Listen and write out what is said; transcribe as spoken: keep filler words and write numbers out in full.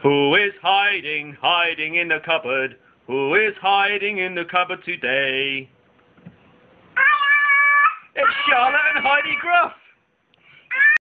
Who is hiding, hiding in the cupboard? Who is hiding in the cupboard today? It's Charlotte and Heidi Gruff.